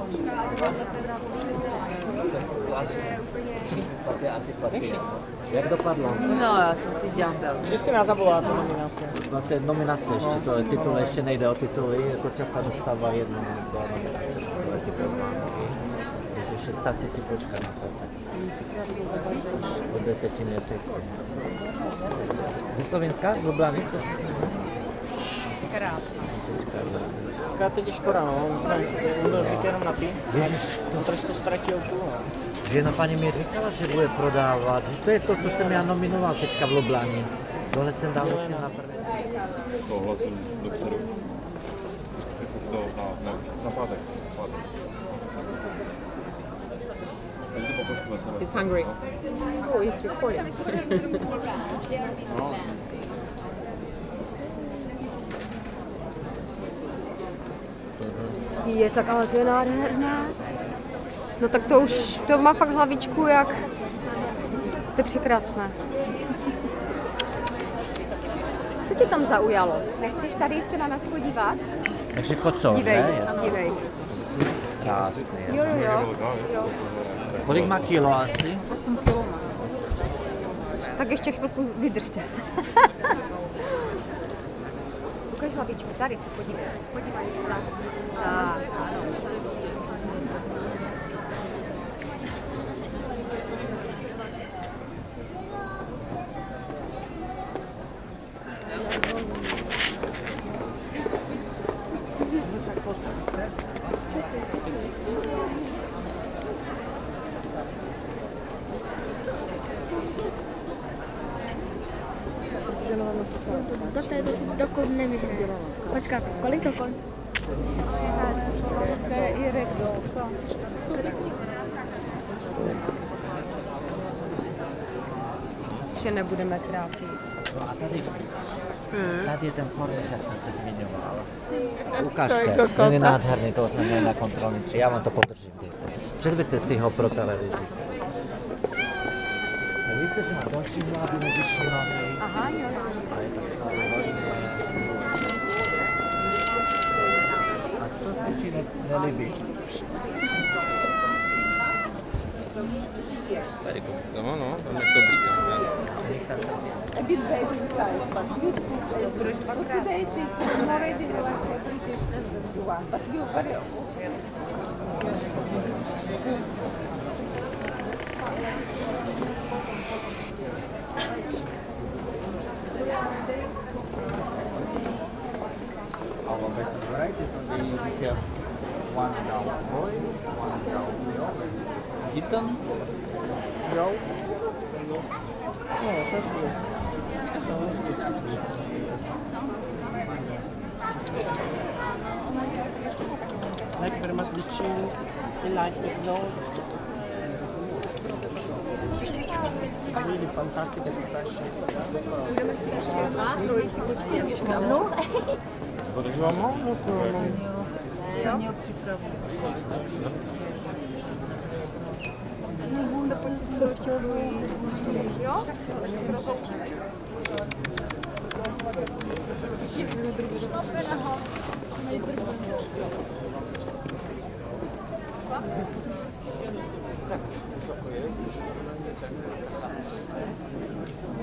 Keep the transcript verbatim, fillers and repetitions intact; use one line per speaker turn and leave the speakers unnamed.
Jak dopadlo?
No, já to si dělám dál.
Že si nás zavolá ta nominace.
Vlastně nominace, ještě to je titul, ještě nejde o tituly, Koťata dostává jednu do nominace, to je titul známky. Takže ještě caci si počká na cace. Do deseti měsíců. Ze Slovenska? Z Lublany jste si?
Krásná.
Taká teď je škoda, no. My jsme, on byl zvyklý jenom na ty.
Ježiš,
On trošku ztratil tu, no.
že jedna paní mi říkala, že bude prodávat, že to je to, co jsem já nominoval teďka v Lublani. Tohle jsem dal si na první.
To hlasím dopředu. Jako to na, na, na pátek. pátek. Takže to popočku na sebe.
He's hungry. Oh, he's recording.
No.
Je, tak ale to je nádherné. No tak to už, to má fakt hlavičku jak... To je překrásné. Co tě tam zaujalo? Nechceš tady se na nás podívat?
Takže kocor,
Dívej,
že?
dívej.
Krásný.
Jo, jo, jo. jo.
Kolik má kilo asi?
osm kilo má.
Tak ještě chvilku vydržte. Ukaž hlavičku, tady se podívej. Podívej se tam. Tak, ano.
Do té doby, dokud nevyhraje. Počkat, kolik to kon?
To je Irek do.
Už je nebudeme trápit.
No a tady, tady je ten korneš, jak jsem se zmiňoval. Ukažte, ten je nádherný, toho jsme měli na kontrolní tři, já vám to podržím. Předvěte si ho pro televizi. Víte, že má další mladý mezi šimami.
Aha, jo, jo.
A je takový hodně. A co se ti ne, nelíbí?
Tady tam ano, tam je to blíká.
Our best varieties on the we have one brown boy, one brown kitten, brown.
Like very much the chin, he like the nose. Really fantastic expression.
Budeme si ještě projít počkej. No.
Budeš vám ho?
Co? Měl připravu.
Bunda, pojď si to ještě dojít. Jo? Tak se rozloučíme.
Tak, vysoko je.